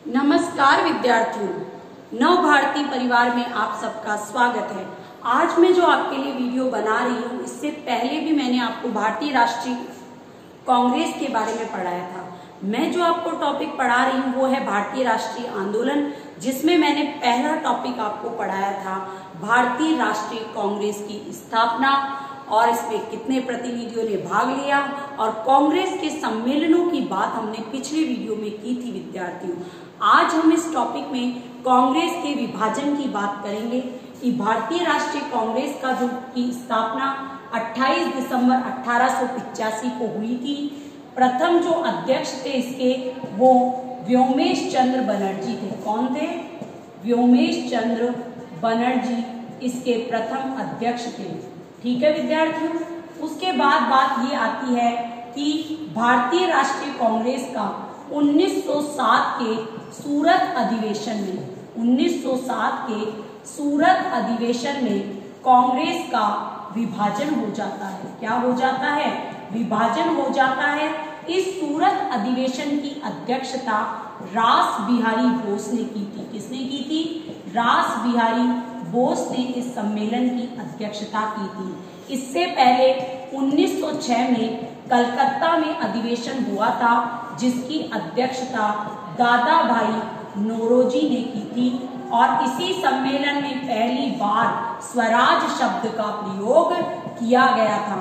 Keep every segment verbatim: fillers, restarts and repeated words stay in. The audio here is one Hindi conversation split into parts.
नमस्कार विद्यार्थियों, नव भारती परिवार में आप सबका स्वागत है। आज मैं जो आपके लिए वीडियो बना रही हूँ, इससे पहले भी मैंने आपको भारतीय राष्ट्रीय कांग्रेस के बारे में पढ़ाया था। मैं जो आपको टॉपिक पढ़ा रही हूँ वो है भारतीय राष्ट्रीय आंदोलन, जिसमें मैंने पहला टॉपिक आपको पढ़ाया था भारतीय राष्ट्रीय कांग्रेस की स्थापना और इसमें कितने प्रतिनिधियों ने भाग लिया, और कांग्रेस के सम्मेलनों की बात हमने पिछले वीडियो में की थी। विद्यार्थियों, आज हम इस टॉपिक में कांग्रेस के विभाजन की बात करेंगे कि भारतीय राष्ट्रीय कांग्रेस का जो की स्थापना अट्ठाईस दिसंबर अठारह सौ पिचासी को हुई थी। प्रथम जो अध्यक्ष थे इसके वो व्योमेश चंद्र बनर्जी थे। कौन थे? व्योमेश चंद्र बनर्जी इसके प्रथम अध्यक्ष थे। ठीक है विद्यार्थियों, उसके बाद बात ये आती है कि भारतीय राष्ट्रीय कांग्रेस का उन्नीस सौ सात के सूरत अधिवेशन में उन्नीस सौ सात के सूरत अधिवेशन में कांग्रेस का विभाजन हो जाता है। क्या हो जाता है? विभाजन हो जाता है। इस सूरत अधिवेशन की अध्यक्षता रास बिहारी बोस ने की थी। किसने की थी? रास बिहारी बोस ने इस सम्मेलन की अध्यक्षता की थी। इससे पहले उन्नीस सौ छह में कलकत्ता में अधिवेशन हुआ था, जिसकी अध्यक्षता दादा भाई नौरोजी ने की थी, और इसी सम्मेलन में पहली बार स्वराज शब्द का प्रयोग किया गया था।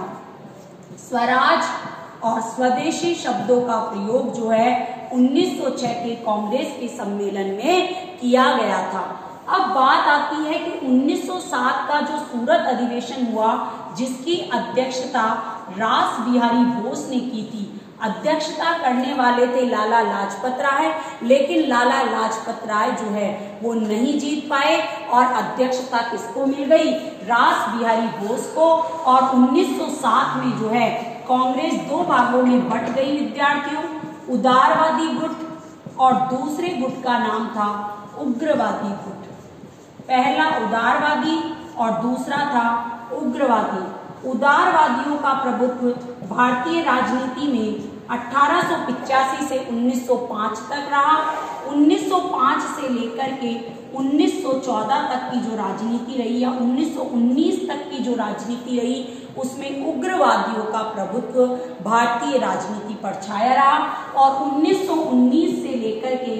स्वराज और स्वदेशी शब्दों का प्रयोग जो है उन्नीस सौ छह के कांग्रेस के सम्मेलन में किया गया था। अब बात आती है कि उन्नीस सौ सात का जो सूरत अधिवेशन हुआ, जिसकी अध्यक्षता रास बिहारी बोस ने की थी। अध्यक्षता करने वाले थे लाला लाजपत राय, लेकिन लाला लाजपत राय जो है वो नहीं जीत पाए और अध्यक्षता किसको मिल गई? रास बिहारी बोस को। और उन्नीस सौ सात में जो है कांग्रेस दो भागों में बंट गई विद्यार्थियों, उदारवादी गुट और दूसरे गुट का नाम था उग्रवादी गुट। पहला उदारवादी और दूसरा था उग्रवादी। उदारवादियों का प्रभुत्व भारतीय राजनीति में अठारह सौ पिचासी से उन्नीस सौ पाँच तक रहा। उन्नीस सौ पाँच से लेकर के उन्नीस सौ चौदह तक की जो राजनीति रही या उन्नीस सौ उन्नीस तक की जो राजनीति रही, उसमें उग्रवादियों का प्रभुत्व भारतीय राजनीति पर छाया रहा। और उन्नीस सौ उन्नीस से लेकर के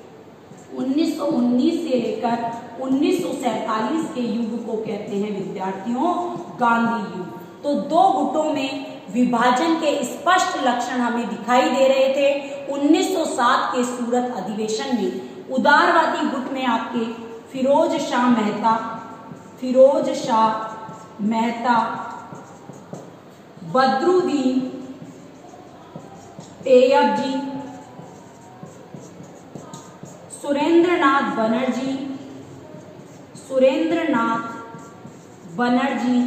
उन्नीस सौ उन्नीस से लेकर उन्नीस सौ सैंतालीस के युग को कहते हैं विद्यार्थियों गांधी युग। तो दो गुटों में विभाजन के स्पष्ट लक्षण हमें दिखाई दे रहे थे उन्नीस सौ सात के सूरत अधिवेशन में। उदारवादी गुट में आपके फिरोज शाह मेहता फिरोज शाह मेहता बदरुद्दीन तैयब जी, सुरेंद्रनाथ बनर्जी सुरेंद्रनाथ बनर्जी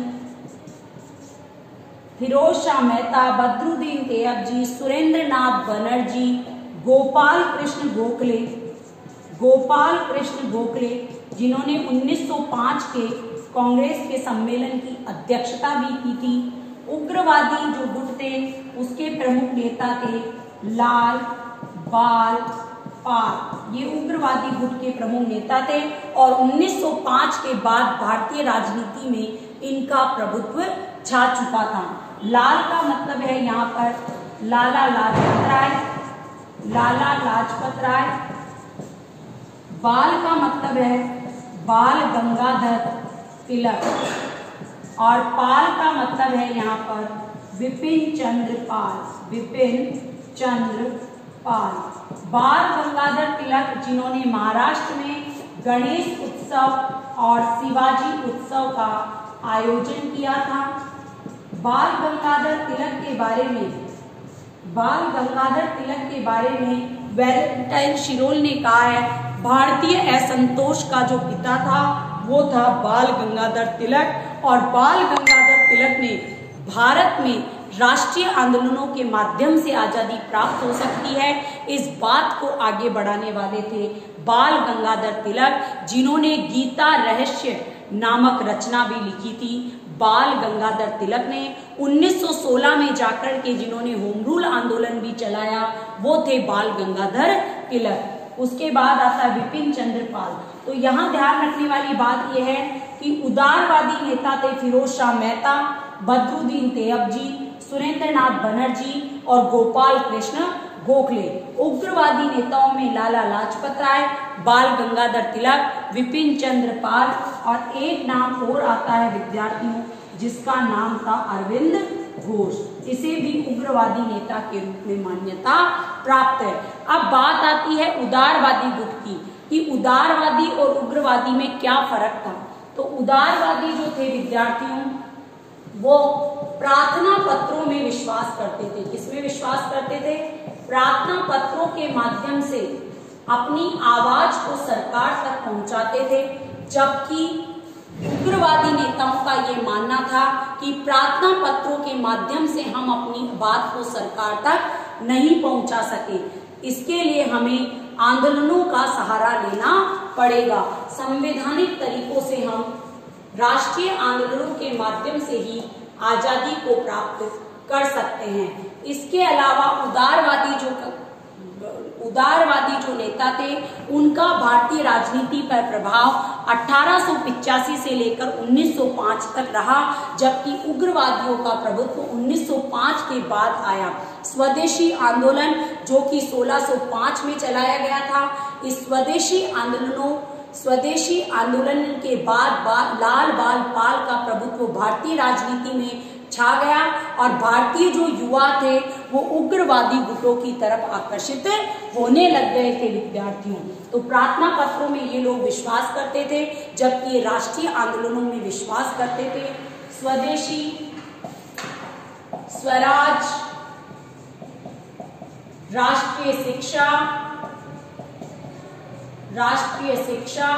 फिरोज शाह मेहता, बदरुद्दीन तैयब जी, सुरेंद्रनाथ बनर्जी, गोपाल कृष्ण गोखले गोपाल कृष्ण गोखले जिन्होंने उन्नीस सौ पाँच के कांग्रेस के सम्मेलन की अध्यक्षता भी की थी। उग्रवादी जो गुट थे उसके प्रमुख नेता थे लाल बाल पाल। ये उग्रवादी गुट के प्रमुख नेता थे और उन्नीस सौ पाँच के बाद भारतीय राजनीति में इनका प्रभुत्व छा चुका था। लाल का मतलब है यहाँ पर लाला लाजपत राय लाला लाजपत राय। बाल का मतलब है बाल गंगाधर तिलक, और पाल का मतलब है यहाँ पर विपिन चंद्र पाल विपिन चंद्र पाल। बाल गंगाधर तिलक जिन्होंने महाराष्ट्र में गणेश उत्सव और शिवाजी उत्सव का आयोजन किया था। बाल गंगाधर तिलक के बारे में बाल गंगाधर तिलक के बारे में वैलेंटाइन शिरोल ने कहा है, भारतीय असंतोष का जो पिता था वो था बाल गंगाधर तिलक, और बाल गंगाधर तिलक ने भारत में राष्ट्रीय आंदोलनों के माध्यम से आजादी प्राप्त हो सकती है, इस बात को आगे बढ़ाने वाले थे बाल गंगाधर तिलक, जिन्होंने गीता रहस्य नामक रचना भी लिखी थी। बाल गंगाधर तिलक ने उन्नीस सौ सोलह में जाकर के जिन्होंने होम रूल आंदोलन भी चलाया वो थे बाल गंगाधर तिलक। उसके बाद आता है विपिन चंद्र पाल। तो यहाँ ध्यान रखने वाली बात यह है कि उदारवादी नेता थे फिरोज शाह मेहता, बदरुद्दीन तैयबजी, सुरेंद्र नाथ बनर्जी और गोपाल कृष्ण गोखले। उग्रवादी नेताओं में लाला लाजपत राय, बाल गंगाधर तिलक, विपिन चंद्र पाल और एक नाम और आता है विद्यार्थियों जिसका नाम था अरविंद घोष। इसे भी उग्रवादी नेता के रूप में मान्यता प्राप्त है। अब बात आती है उदारवादी गुट की कि उदारवादी और उग्रवादी में क्या फर्क था। तो उदारवादी जो थे विद्यार्थियों वो प्रार्थना पत्रों में विश्वास करते थे। किसमें विश्वास करते थे? प्रार्थना पत्रों के माध्यम से अपनी आवाज को सरकार तक पहुंचाते थे, जबकि उग्रवादी नेताओं का ये मानना था कि प्रार्थना पत्रों के माध्यम से हम अपनी बात को सरकार तक नहीं पहुंचा सके, इसके लिए हमें आंदोलनों का सहारा लेना पड़ेगा। संवैधानिक तरीकों से हम राष्ट्रीय आंदोलनों के माध्यम से ही आजादी को प्राप्त कर सकते हैं। इसके अलावा उदारवादी जो उदारवादी जो नेता थे उनका भारतीय राजनीति पर प्रभाव अठारह सौ पिचासी से लेकर उन्नीस सौ पाँच तक रहा, जबकि उग्रवादियों का प्रभुत्व उन्नीस सौ पाँच के बाद आया। स्वदेशी आंदोलन जो कि सोलह सौ पाँच में चलाया गया था, इस स्वदेशी आंदोलनों स्वदेशी आंदोलन के बाद बा, लाल बाल पाल का प्रभुत्व भारतीय राजनीति में छा गया और भारतीय जो युवा थे वो उग्रवादी गुटों की तरफ आकर्षित होने लग गए थे विद्यार्थियों। तो प्रार्थना पत्रों में ये लोग विश्वास करते थे, जबकि ये राष्ट्रीय आंदोलनों में विश्वास करते थे। स्वदेशी, स्वराज, राष्ट्रीय शिक्षा, राष्ट्रीय शिक्षा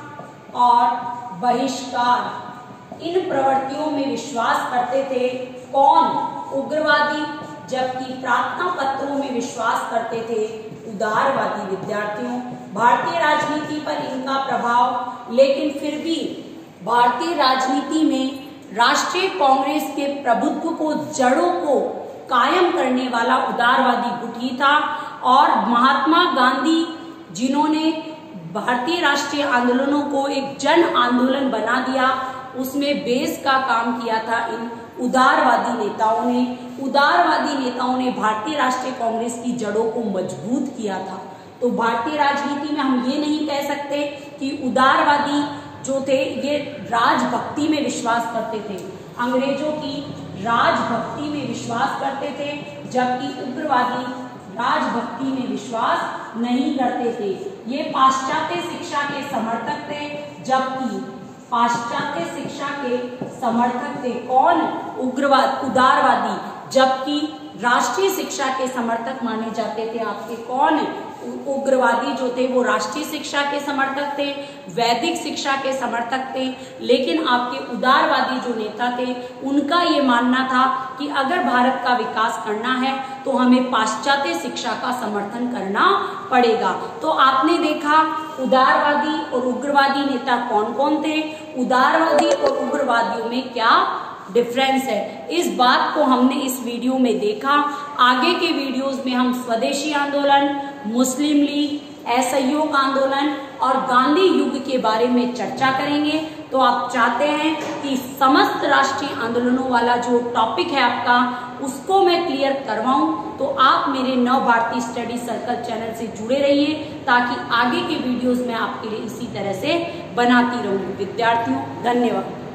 और बहिष्कार, इन प्रवृत्तियों में विश्वास करते थे। कौन? उग्रवादी। जबकि प्रार्थना पत्रों में विश्वास करते थे उदारवादी विद्यार्थियों। भारतीय राजनीति पर इनका प्रभाव, लेकिन फिर भी भारतीय राजनीति में राष्ट्रीय कांग्रेस के प्रभुत्व को, जड़ों को कायम करने वाला उदारवादी गुट ही था। और महात्मा गांधी जिन्होंने भारतीय राष्ट्रीय आंदोलनों को एक जन आंदोलन बना दिया, उसमें बेस का काम किया था इन उदारवादी नेताओं ने। उदारवादी नेताओं ने भारतीय राष्ट्रीय कांग्रेस की जड़ों को मजबूत किया था। तो भारतीय राजनीति में हम ये नहीं कह सकते कि उदारवादी जो थे ये राजभक्ति में विश्वास करते थे, अंग्रेजों की राजभक्ति में विश्वास करते थे, जबकि उग्रवादी राजभक्ति में विश्वास नहीं करते थे। ये पाश्चात्य शिक्षा के समर्थक थे, जबकि पाश्चात्य शिक्षा के समर्थक थे कौन? उग्रवाद उदारवादी। जबकि राष्ट्रीय शिक्षा के समर्थक माने जाते थे आपके कौन? उग्रवादी जो थे वो राष्ट्रीय शिक्षा के समर्थक थे, वैदिक शिक्षा के समर्थक थे। लेकिन आपके उदारवादी जो नेता थे उनका ये मानना था कि अगर भारत का विकास करना है तो हमें पाश्चात्य शिक्षा का समर्थन करना पड़ेगा। तो आपने देखा उदारवादी और उग्रवादी नेता कौन कौन थे, उदारवादी और उग्रवादियों में क्या डिफरेंस है, इस बात को हमने इस वीडियो में देखा। आगे के वीडियोस में हम स्वदेशी आंदोलन, मुस्लिम लीग, असहयोग आंदोलन और गांधी युग के बारे में चर्चा करेंगे। तो आप चाहते हैं कि समस्त राष्ट्रीय आंदोलनों वाला जो टॉपिक है आपका उसको मैं क्लियर करवाऊं, तो आप मेरे नव भारती स्टडी सर्कल चैनल से जुड़े रहिए, ताकि आगे के वीडियोस में आपके लिए इसी तरह से बनाती रहूं। विद्यार्थियों धन्यवाद।